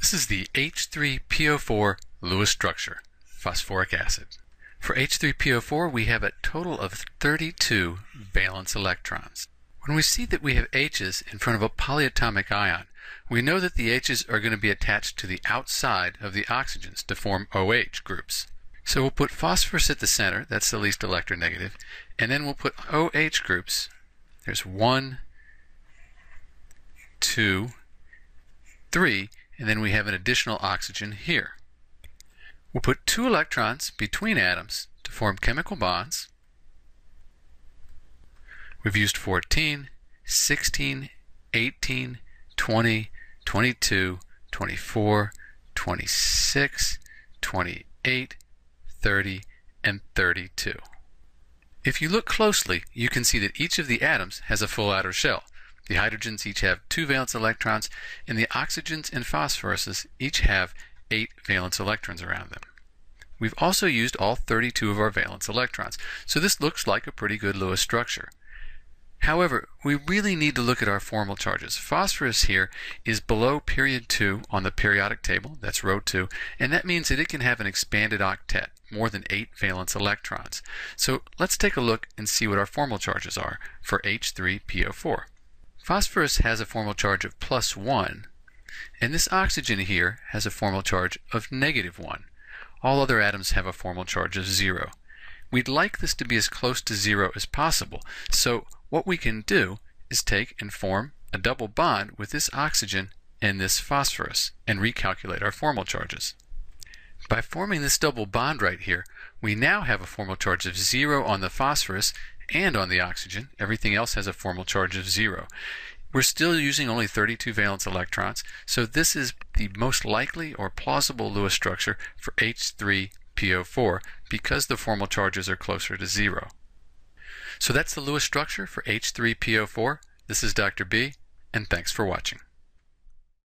This is the H3PO4 Lewis structure, phosphoric acid. For H3PO4, we have a total of 32 valence electrons. When we see that we have H's in front of a polyatomic ion, we know that the H's are going to be attached to the outside of the oxygens to form OH groups. So we'll put phosphorus at the center, that's the least electronegative, and then we'll put OH groups. There's 1, 2, 3, and then we have an additional oxygen here. We'll put 2 electrons between atoms to form chemical bonds. We've used 14, 16, 18, 20, 22, 24, 26, 28, 30, and 32. If you look closely, you can see that each of the atoms has a full outer shell. The hydrogens each have 2 valence electrons, and the oxygens and phosphoruses each have 8 valence electrons around them. We've also used all 32 of our valence electrons, so this looks like a pretty good Lewis structure. However, we really need to look at our formal charges. Phosphorus here is below period 2 on the periodic table, that's row 2, and that means that it can have an expanded octet, more than 8 valence electrons. So let's take a look and see what our formal charges are for H3PO4. Phosphorus has a formal charge of +1, and this oxygen here has a formal charge of -1. All other atoms have a formal charge of 0. We'd like this to be as close to 0 as possible, so what we can do is take and form a double bond with this oxygen and this phosphorus and recalculate our formal charges. By forming this double bond right here, we now have a formal charge of 0 on the phosphorus and on the oxygen. Everything else has a formal charge of 0. We're still using only 32 valence electrons, so this is the most likely or plausible Lewis structure for H3PO4 because the formal charges are closer to 0. So that's the Lewis structure for H3PO4. This is Dr. B, and thanks for watching.